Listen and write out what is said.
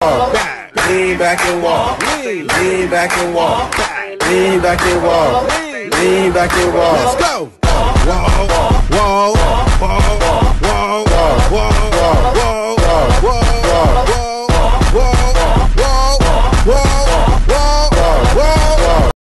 back. Lean back and walk. Lean back and walk. Lean back and walk. Lean back and walk. Let's go. Whoa, whoa.